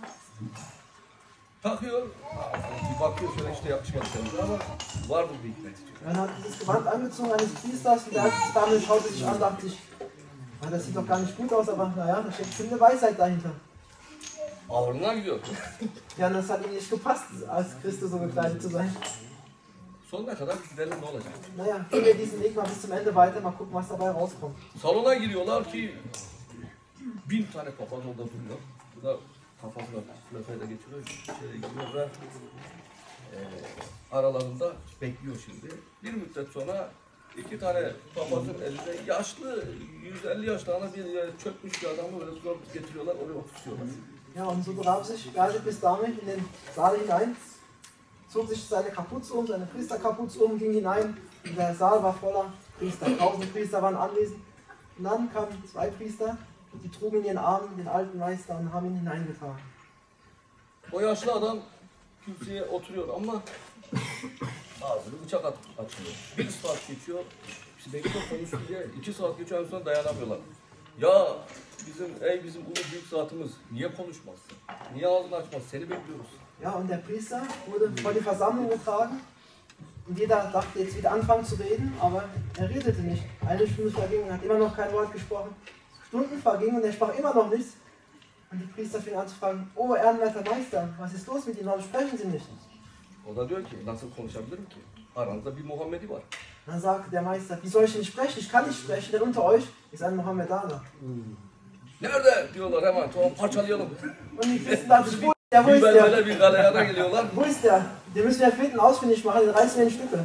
Takıyor, bir bakıyor şöyle işte yakışmadı kendine ama vardır bir hikmet diyor. Er hat dieses Gewand angezogen eines Priesters und der Dame schaute sich an, dachte sich, ah, das sieht doch gar nicht gut aus, aber naja, da steckt schon eine Weisheit dahinter. Ağırına gidiyor. Ja, und das hat ihm nicht gepasst, als Christus so gekleidet zu sein. Sonuna kadar gidelim ne olacak? Naja, gehen wir diesen Weg mal bis zum Ende weiter, mal gucken, was dabei rauskommt. Salona giriyorlar ki bin tane papaz orada duruyor. Bu da kafasına flöfeyle geçiriyor. İçeri giriyor ve e, aralarında bekliyor şimdi. Bir müddet sonra iki tane papazın elinde yaşlı, yüz elli yaşlarına bir e, çökmüş bir adamı böyle zor getiriyorlar, oraya oturtuyorlar. Ja, und so begab sich Beasit Bistami in den Saal hinein, zog sich seine Kapuze um, seine Priesterkapuze um, ging hinein. Und der Saal war voller Priester. Tausend Priester waren anwesend. Und dann kamen zwei Priester, die trugen in ihren Armen den alten Meister und haben ihn hineingetragen. O yaşlı adam kürsüye oturuyor ama Ağzını bıçak at, açıyor. Bir saat geçiyor. Bekle konuşsun diye iki saat geçiyor, en son dayanamıyorlar. Ya bizim, ey bizim ulu büyük zatımız, niye konuşmazsın? Niye ağzını açmaz? Seni bekliyoruz. Ja, und der Priester wurde vor die Versammlung getragen. Und jeder dachte jetzt wieder anfangen zu reden, aber er redete nicht. Eine Stunde verging und hat immer noch kein Wort gesprochen. Stunden vergingen und er sprach immer noch nichts. Und die Priester fingen an zu fragen, oh ehrenwerter Meister, was ist los mit Ihnen, warum sprechen Sie nicht? O da diyor ki, nasıl konuşabilirim ki? Aranızda bir Muhammed'i var. Dann sagte der Meister, wie soll ich denn sprechen? Ich kann nicht sprechen, denn unter euch ist ein Mohammedaner. Nerede? Diyorlar hemen, tamam parçalayalım. Und die Christen dachten, wo ist der, wo Bir ist der? belbele bir galeyana geliyorlar. Wo ist der? Den müssen wir finden, ausfindig machen, den reißen wir in Stücke.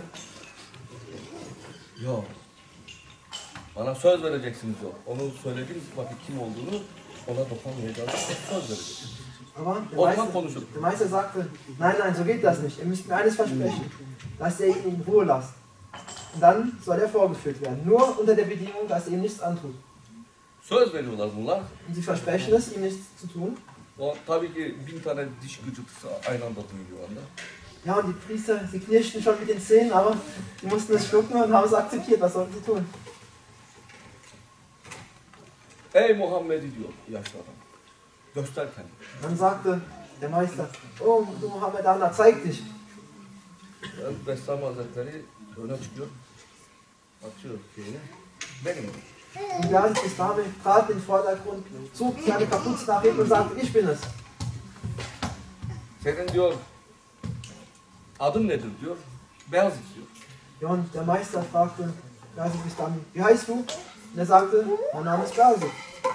Ya, bana söz vereceksiniz diyor. Onu söylediğiniz vakit kim olduğunu ona dokunmayacağız. Söz vereceksiniz. Aber der O zaman Meister, konuşun. der Meister sagte, nein, nein, so geht das nicht. Ihr müsst mir eines versprechen, dass ihr ihn in Ruhe lasst. Und dann soll er vorgeführt werden. Nur unter der Bedingung, dass ihr ihm nichts antut. Söz veriyorlar bunlar. Und sie versprechen es, ihm nichts zu tun. O tabii ki bin tane diş gıcırtısı aynı anda duyuyor anda. Ja, und die Priester, sie knirschten schon mit den Zähnen, aber sie mussten es schlucken und haben es akzeptiert. Was sollten sie tun? Ey Muhammed'i diyor yaşlı adam. Göster kendini. Dann sagte der Meister, oh, du Mohammedaner, zeig dich. Yani Bestami Hazretleri öne çıkıyor. Açıyor şeyini. Benim. Und Gazi Bistami trat in den Vordergrund, zog seine Kapuze nach hinten und sagte, ich bin es. Senin diyor adın nedir diyor. Beyaz diyor. Ja, und der Meister fragte Gazi Bistami, wie heißt du? Und er sagte, mein Name ist Gazi.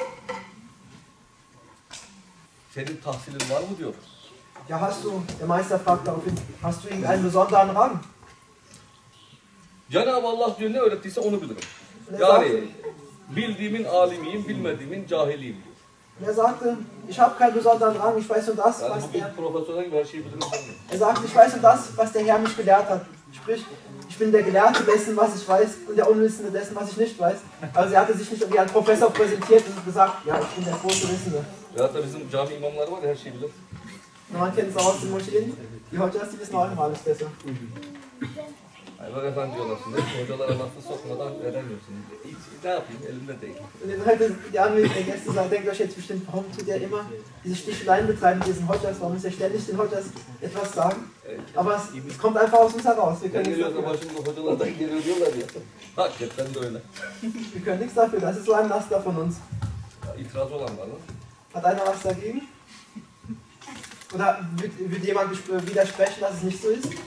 Senin tahsilin var mı diyor. Ja, hast du, der Meister fragt daraufhin, hast du irgendeinen besonderen Rang? Cenab-ı Allah diyor ne öğrettiyse onu bilirim. Und er Yani sagte, bildiğimin alimiyim, bilmediğimin cahiliyim diyor. und er sagte, ich habe keinen besonderen Rang, ich weiß nur das, Yani was bugün der... profesöre gibi her şeyi bilirim sanmıyor. Er sagte, ich weiß nur das, was der Herr mich gelehrt hat. Sprich, ich bin der Gelehrte dessen, was ich weiß, und der Unwissende dessen, was ich nicht weiß. Also er hatte sich nicht wie ein Professor präsentiert und gesagt, ja, ich bin der große Wissende. Ya da bizim cami imamları var ya her şeyi bilir. Und man kennt es auch aus den Moscheen, die Hodjas, die wissen auch immer alles besser. Ay bak efendim diyorlar şimdi. Hocalara lafı sokmadan edemiyorsun. Hiç, ne yapayım elimde değil. Und dann heute die anwesenden Gäste sagen, denkt euch jetzt bestimmt, warum tut er immer diese Sticheleien betreiben mit diesen Hodjas, warum muss er ständig den Hodjas etwas sagen? Aber es, es kommt einfach aus uns heraus, wir Ben können nichts geliyorsa dafür. başımda hocalardan geliyor diyorlar ya. Hakikaten de öyle. Wir können nichts dafür, das ist so ein Laster von uns. Ya, itiraz olan var mı? Hat einer was dagegen? Oder wird, wird jemand bes- widersprechen, dass es nicht so ist?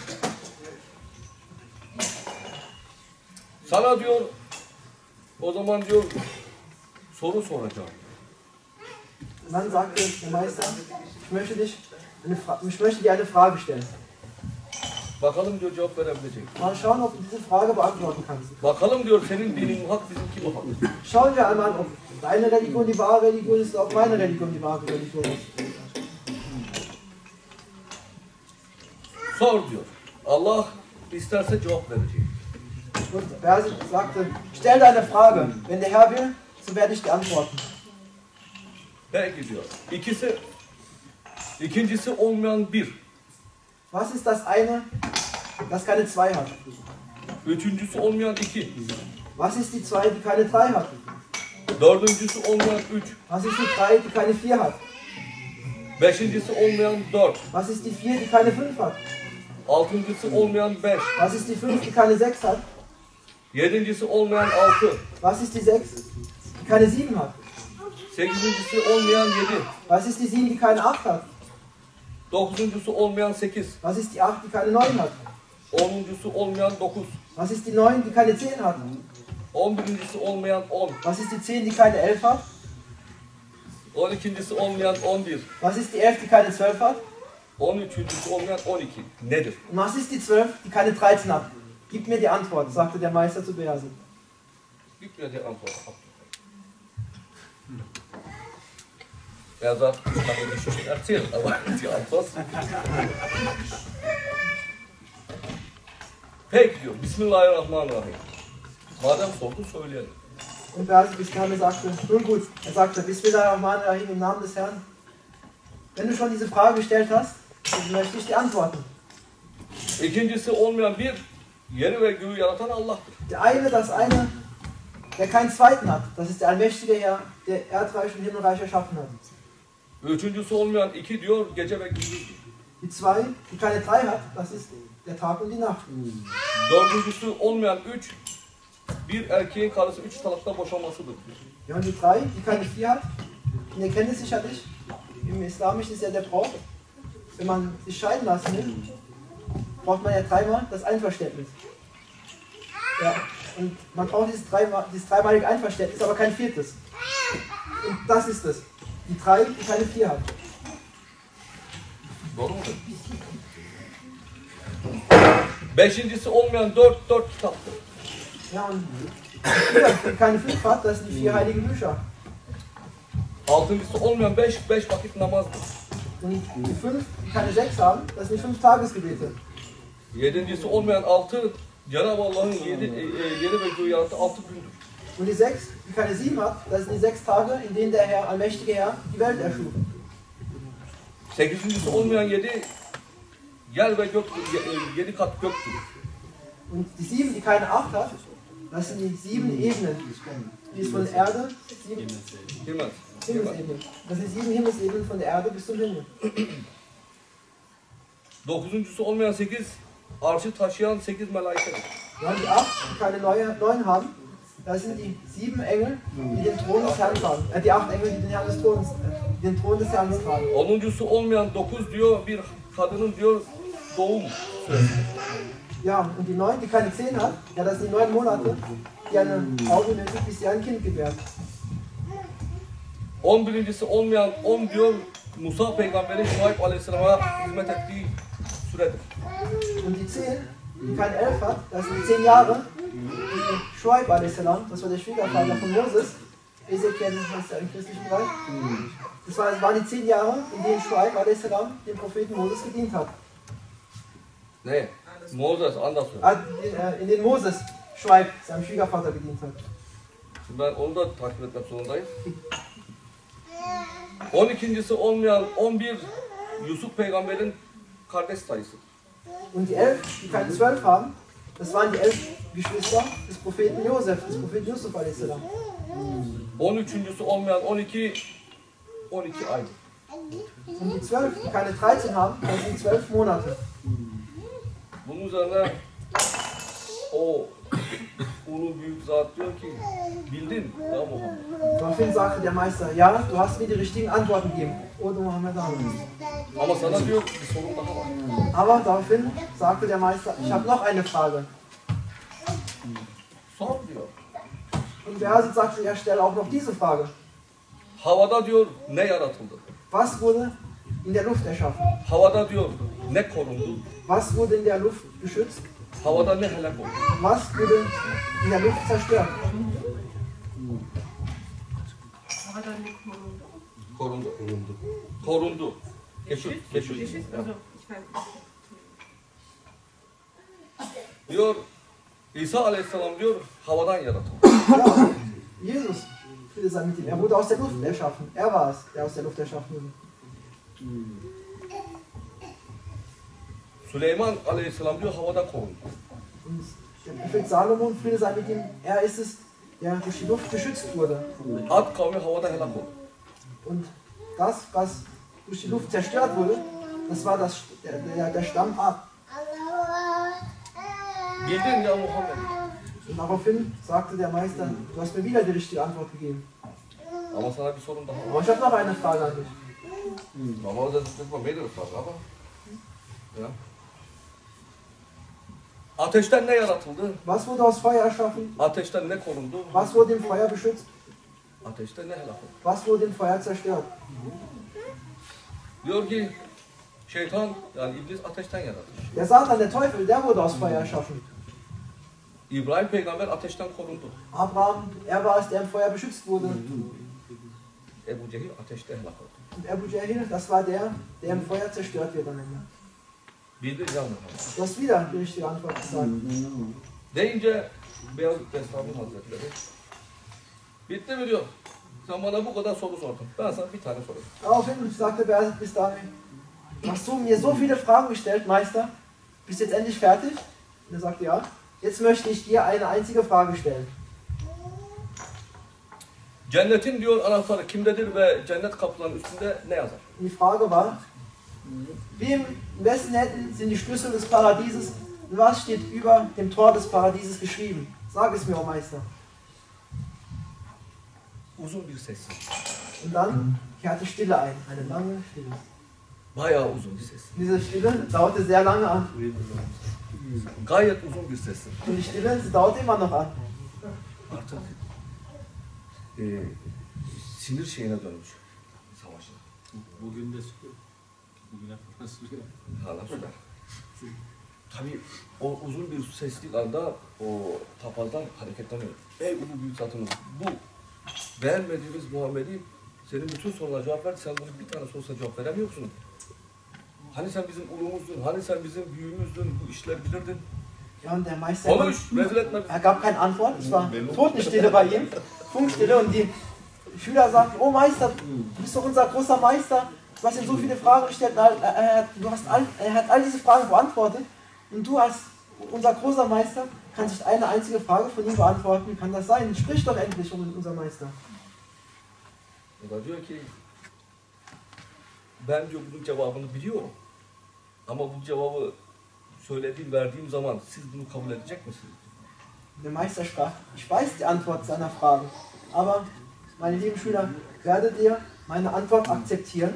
Sana diyor, o zaman diyor soru soracağım. Und dann sagte der Meister, ich möchte, dich eine Fra ich möchte dir eine Frage stellen. Bakalım diyor cevap verebilecek. Mal schauen, ob du diese Frage beantworten kannst. Bakalım diyor senin dinin mi hak bizimki mi hak? Schauen wir einmal, ob deine Religion die wahre Religion ist, ob meine Religion die wahre Religion ist. Sor diyor. Allah isterse cevap verecek. Und Verse sagte, stell deine Frage. Wenn der Herr will, so werde ich dir antworten. Peki diyor. İkisi, ikincisi olmayan bir. Was ist das eine, das keine zwei hat? Üçüncüsü olmayan iki. Was ist die zwei, die keine drei hat? Dördüncüsü olmayan üç. Was ist die drei, die keine vier hat? Beşincisi olmayan dört. Was ist die vier, die keine fünf hat? Altıncısı olmayan beş. Was ist die fünf, die keine sechs hat? Yedincisi olmayan altı. Was ist die sechs, die keine sieben hat? Sekizincisi olmayan yedi. Was ist die sieben, die keine acht hat? Dokuzuncusu olmayan sekiz. Was ist die acht, die keine neun hat? Onuncusu olmayan dokuz. Was ist die neun, die keine zehn hat? On birincisi olmayan on. Was ist die zehn, die keine elf hat? On ikincisi olmayan on bir. Was ist die elf, die keine zwölf hat? On üçüncüsü olmayan on iki. Nedir? Und was ist die zwölf, die keine dreizehn hat? Gib mir die Antwort, sagte der Meister zu Beasen. Gib mir die Antwort. Er sagt, ich kann dir nicht erzählen, aber die Antwort. Peki diyor. Bismillahirrahmanirrahim. Madem sordu söyleyelim. Und Beasen Bistami sagte, nun gut, er sagte, Bismillahirrahmanirrahim im Namen des Herrn. Wenn du schon diese Frage gestellt hast, dann möchte ich dir antworten. İkincisi olmayan bir, yeri ve göğü yaratan Allah'tır. Der eine, das eine, der keinen zweiten hat, das ist der allmächtige Herr, der Erdreich und Himmelreich erschaffen hat. Üçüncüsü olmayan iki diyor, gece ve gündüz. Die zwei, die keine drei hat, das ist der Tag und die Nacht. Dördüncüsü olmayan üç, bir erkeğin karısı üç talakta boşanmasıdır. Ja, und die drei, die keine vier hat, und ihr kennt es sicherlich, im Islamischen ist ja der Brauch, wenn man sich scheiden lassen will, braucht man ja dreimal das Einverständnis. Ja, und man braucht dieses, dreimal, dieses dreimalige Einverständnis, aber kein viertes. Und das ist es. Die drei, die keine vier hat. Doğru mu? Beşincisi olmayan dört, dört kitaptır. Ja, und vier, die keine fünf hat, das sind die vier heiligen Bücher. Altıncısı olmayan beş, beş vakit namazdır. Und die fünf, die keine sechs haben, das sind die fünf Tagesgebete. Yedincisi olmayan altı, Cenab-ı Allah'ın yedi, e, e, yeri ve göğü yarattığı altı gündür. Und die sechs, die keine sieben hat, das sind die sechs Tage, in denen der Herr, allmächtige Herr, die Welt erschuf. Sekizincisi olmayan yedi, yer ve gök, e, yedi kat göktür. Und die sieben, die keine acht hat, das sind die sieben Ebenen. Die ist von der Erde, sieben Himmel. Himmelsebenen. Das sind sieben Himmelsebenen von der Erde bis zum Himmel. Dokuzuncusu olmayan sekiz, arşı taşıyan sekiz melaikedir. Ja, die acht, die keine neue, neun haben, das sind die sieben Engel, die den Thron des Herrn tragen. Äh, die acht Engel, die den, Herrn des Throns, äh, die den Thron des Herrn tragen. Onuncusu olmayan dokuz diyor, bir kadının diyor doğum süresi. Ja, und die neun, die keine zehn hat, ja, das sind die neun Monate, die eine Frau benötigt, bis sie ein Kind gebärt. On birincisi olmayan on diyor, Musa peygamberin Şuayb aleyhisselama hizmet ettiği süredir. Und die zehn, die keine elf hat, das sind die zehn Jahre, die Schuaib a.s., das war der Schwiegervater von Moses, Ezekiel heißt er im christlichen Bereich, das war- das waren die zehn Jahre, in denen Schuaib a.s. dem Propheten Moses gedient hat. Ne? Moses anders söylüyor. Ah, in, äh, in denen Moses Schuaib seinem Schwiegervater gedient hat. Şimdi ben onu da takip etmek zorundayım. On ikincisi olmayan on bir, Yusuf peygamberin kardeş sayısı. Und die elf, die keine zwölf haben, das waren die elf Geschwister des Propheten Josef, des Propheten Yusuf a.s. On üçüncüsü olmayan on iki, on iki ay. Und die zwölf, die keine dreizehn haben, das sind zwölf Monate. Bunun üzerine o ulu büyük zat diyor ki, bildin ya Muhammed. Daraufhin sagte der Meister, ja, du hast mir die richtigen Antworten gegeben. O du Muhammed Ali. Ama sana diyor bir sorun daha var. Aber daraufhin sagte der Meister, ich habe noch eine Frage. Sor diyor. Und Versit sagte, er stelle auch noch diese Frage. Havada diyor ne yaratıldı? Was wurde in der Luft erschaffen? Havada diyor ne korundu? Was wurde in der Luft geschützt? Havada ne helak oldu? Was wurde in der Luft zerstört? Aber dann nicht Monolog. Korundu. Korundu. Korundu. Keşif. Keşif. Geschützt? Ja. Also, ich fand. Diyor İsa Aleyhisselam diyor havadan yaratıldı. Ja, Jesus, Friede sei mit ihm. Er wurde aus der Luft erschaffen. Er war es, der aus der Luft erschaffen wurde. Süleyman Aleyhisselam diyor havada korundu. Und der Prophet Salomon, Friede sei mit ihm, er ist es, der durch die Luft geschützt wurde. Ad kavmi havada helak oldu. Und das, was durch die Luft zerstört wurde, das war das, der, der, der Stamm Ad. Bildin ya Muhammed. Und daraufhin sagte der Meister, du hast mir wieder die richtige Antwort gegeben. Ama sana bir sorun daha var. Aber ich habe noch eine Frage an dich. Normalde das ist mal mehrere Fragen aber. Ja. Ateşten ne yaratıldı? Was wurde aus Feuer erschaffen? Ateşten ne korundu? Was wurde im Feuer beschützt? Ateşten ne helak oldu? Was wurde im Feuer zerstört? Diyor ki şeytan yani iblis ateşten yaratılmış. Der Satan, der Teufel, der wurde aus Feuer erschaffen. İbrahim peygamber ateşten korundu. Abraham, er war es, der im Feuer beschützt wurde. Ebu Cehil ateşte helak oldu. Und Abu Jahil, das war der, der im Feuer zerstört wird am Ende. Bildin ya Muhammed. Du hast wieder die richtige Antwort gesagt. Deyince Beyazıt Bestami Hazretleri bitti mi diyor. Sen bana bu kadar soru sordun. Ben sana bir tane sorayım. Daraufhin sagte Berzit Bistami, du hast du mir so viele Fragen gestellt, Meister. bist du jetzt endlich fertig? Und er sagte, ja. Jetzt möchte ich dir eine einzige Frage stellen. Cennetin diyor anahtarı kimdedir ve cennet kapılarının üstünde ne yazar? Und die Frage war, wem, in wessen Händen sind die Schlüssel des Paradieses und was steht über dem Tor des Paradieses geschrieben? Sag es mir, O Meister. Uzun bir sessizlik. Und dann kehrte Stille ein, eine lange Stille. Bayağı uzun bir sessizlik. Diese Stille dauerte sehr lange an. Gayet uzun bir sessizlik. Und die Stille, sie dauerte immer noch an. Artık e, sinir şeyine dönmüş savaşın. Bugün de sürüyor. Bugüne kadar sürüyor. Hala sürer. Tabii o uzun bir seslik anda o papazdan hareketleniyor. Ey ulu büyük zatımız, bu beğenmediğimiz Muhammed'i senin bütün sorulara cevap verdi, sen bunu bir tane sorsa cevap veremiyorsun. Hani sen bizim ulumuzdun, hani sen bizim büyüğümüzdün, bu işler bilirdin. Ja, und der Meister, Konuş, rezil etme bizi. er gab keine Antwort, es war Totenstille bei ihm, Funkstille, und die Schüler sagten, oh Meister, du bist doch unser großer Meister, du hast ihm so viele Fragen gestellt, er, er, du hast all, er hat all diese Fragen beantwortet, und du als unser großer Meister kannst nicht eine einzige Frage von ihm beantworten. Wie kann das sein? Sprich doch endlich, unser Meister. O da diyor ki, ben diyor bunun cevabını biliyorum. Ama bu cevabı söylediğim, verdiğim zaman siz bunu kabul edecek misiniz? Der Meister sprach, ich weiß die Antwort seiner Fragen, aber, meine lieben Schüler, werdet ihr meine Antwort akzeptieren?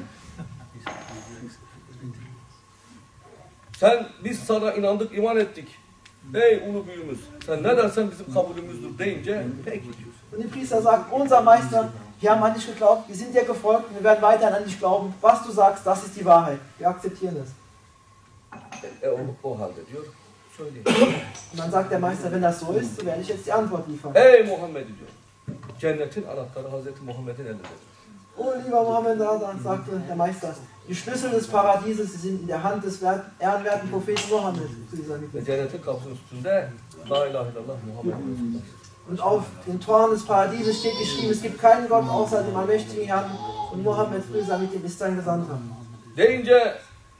Sen, biz sana inandık, iman ettik. Ey ulu büyüğümüz, sen ne dersen bizim kabulümüzdür deyince peki diyorsun. Und die Priester sagt, unser Meister, wir haben an dich geglaubt, wir sind dir gefolgt und wir werden weiterhin an dich glauben. Was du sagst, das ist die Wahrheit. Wir akzeptieren es. E, o, o halde diyor, söyleyin. Und dann sagt der Meister, wenn das so ist, so werde ich jetzt die Antwort liefern. Ey Muhammed diyor, cennetin anahtarı Hazreti Muhammed'in elindedir. Oh lieber Mohammed, dann sagte der Meister, die Schlüssel des Paradieses sie sind in der Hand des ehrenwerten Propheten Mohammed. Ve cennetin kapısının üstünde La ilahe illallah Muhammed Resulullah. Und auf den Toren des Paradieses steht geschrieben, es gibt keinen Gott außer dem allmächtigen Herrn und Mohammed Friesa mit dem ist sein Gesandter. Deyince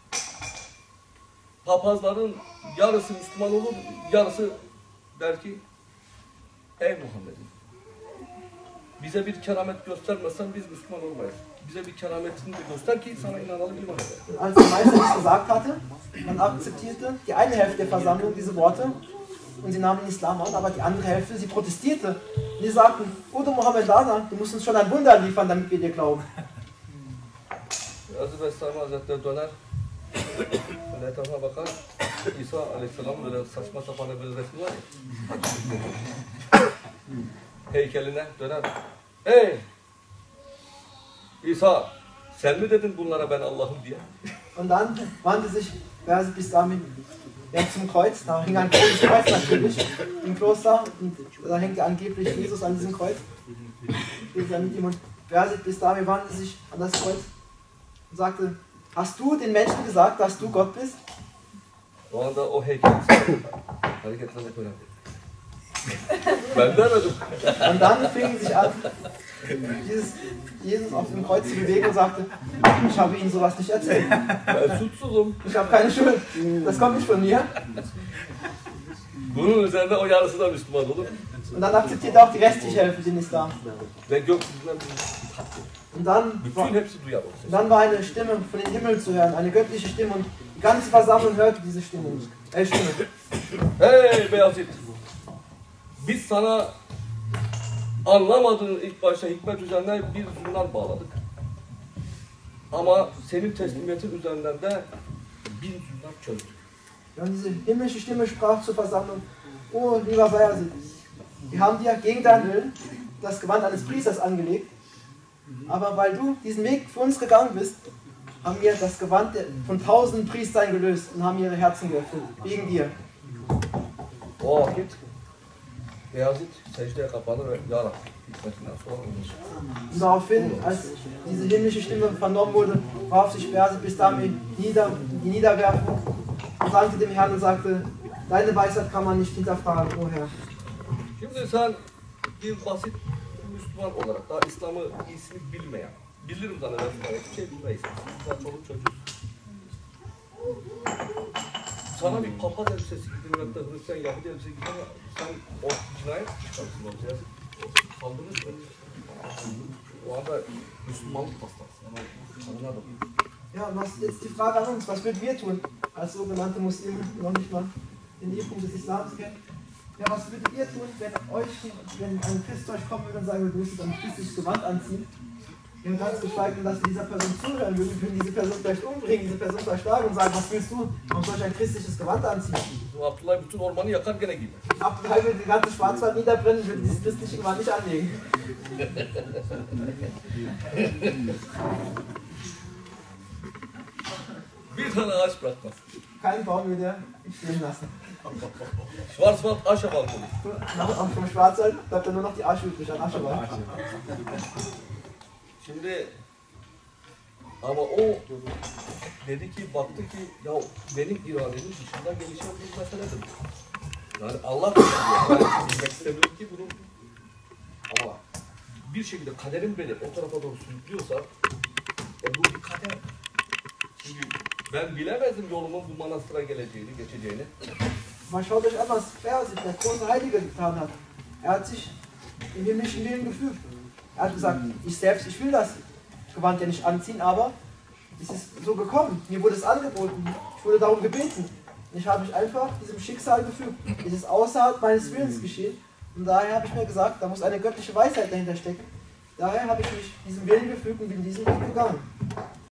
papazların yarısı Müslüman olur, yarısı der ki ey Muhammed'im bize bir keramet göstermezsen biz Müslüman olmayız. Bize bir kerametini de göster ki sana inanalım, iman edelim. Und als der Meister dies gesagt hatte, dann akzeptierte die eine Hälfte der Versammlung diese Worte und sie nahmen den Islam an, aber die andere Hälfte, sie protestierte. Und die sagten, O du Mohammedaner, du musst uns schon ein Wunder liefern, damit wir dir glauben. Aziz Bestami Hazretleri döner, böyle etrafına bakar, İsa Aleyhisselam böyle saçma sapan bir resmi var ya, heykeline döner. Ey! İsa, sen mi dedin bunlara ben Allah'ım diye? Und dann wandte sich Verse Bistami ja, zum Kreuz, da hing ein großes Kreuz natürlich im Kloster und da hängte angeblich Jesus an diesem Kreuz. Steht da mit ihm und Verse Bistami wandte sich an das Kreuz und sagte, hast du den Menschen gesagt, dass du Gott bist? O anda o heykel hareketlerini böyle. Ben demedim. Und dann fing sich an, dieses Jesus auf dem Kreuz zu bewegen und sagte, ich habe ihnen sowas nicht erzählt. Ben suçsuzum. Ich habe keine Schuld. Das kommt nicht von mir. Bunun üzerine o yarısı da Müslüman olur. Und dann akzeptiert auch die restliche Hälfte den Islam. Ve gökyüzünden bir tatlı. Und dann Bütün hepsi duyar o Und sesi. dann war eine Stimme von den Himmel zu hören, eine göttliche Stimme und die ganze Versammlung hörte diese Stimme. Äh, Stimme. Hey Beyazıt! Biz sana anlamadığın ilk başta hikmet üzerinden bir zurnar bağladık. Ama senin teslimiyetin üzerinden de bin zurnar çözdük. Ja, und diese himmlische Stimme sprach zur Versammlung, oh lieber Bayazid, wir haben dir gegen deinen Willen das Gewand eines Priesters angelegt, aber weil du diesen Weg für uns gegangen bist, haben wir das Gewand von tausend Priestern gelöst und haben ihre Herzen geöffnet, wegen dir. O vakit Beyazıt secdeye kapanır ve Ya Rabbi hikmetinden sonra olmuş. Und daraufhin, als diese himmlische Stimme vernommen wurde, warf sich Verse Bistami nieder, die Niederwerfung und dankte dem Herrn und sagte, deine Weisheit kann man nicht hinterfragen, o Herr. Şimdi sen bir basit Müslüman olarak daha İslam'ı iyisini bilmeyen, bilirim zannedersin, hiçbir şey bilmeyiz. Sen çoluk çocuk. sana bir papaz elbisesi giydirmek de Hristiyan Yahudi elbisesi giydirmek sen o cinayet çıkarsın ortaya. Saldınız mı? O anda Müslümanlık hastası. Anladım. Ja, und was jetzt die Frage an uns, was würden wir tun, als sogenannte Muslime, die noch nicht mal den Ursprung des Islams kennen? Ja, was würdet ihr tun, wenn euch, wenn ein Christ euch kommen würde und sagen würde, du musst ein christliches Gewand anziehen? Ja, ganz geschweige, dass wir dieser Person zuhören würden, wir würden diese Person vielleicht umbringen, diese Person vielleicht schlagen und sagen, was willst du, warum soll ich ein christliches Gewand anziehen? So Abdullah bütün ormanı yakar gene gider. Abdullah würde den ganzen Schwarzwald niederbrennen, würde dieses christliche Gewand nicht anlegen. Bir tane ağaç bırakmaz. Keinen Baum würde er stehen lassen. Schwarzwald Aşabalkonu. Nach, auch vom Schwarzwald bleibt dann nur noch die Asche übrig an Aschewald. Şimdi ama o dedi ki baktı ki ya benim irademin dışında gelişen bir meseledir. Yani Allah yani bilmek istemiyorum ki bunu ama bir şekilde kaderim beni o tarafa doğru sürüklüyorsa e bu bir kader. Şimdi ben bilemezdim yolumun bu manastıra geleceğini, geçeceğini. Man schaut euch an, was Persic, der große Heilige, getan hat. Er hat sich in den himmlischen Willen gefügt. Er hat gesagt, ich selbst, ich will das Gewand ja nicht anziehen, aber es ist so gekommen. Mir wurde es angeboten. Ich wurde darum gebeten. Ich habe mich einfach diesem Schicksal gefügt. Es ist außerhalb meines Willens geschehen. Und daher habe ich mir gesagt, da muss eine göttliche Weisheit dahinter stecken. Daher habe ich mich diesem Willen gefügt und bin diesen Weg gegangen.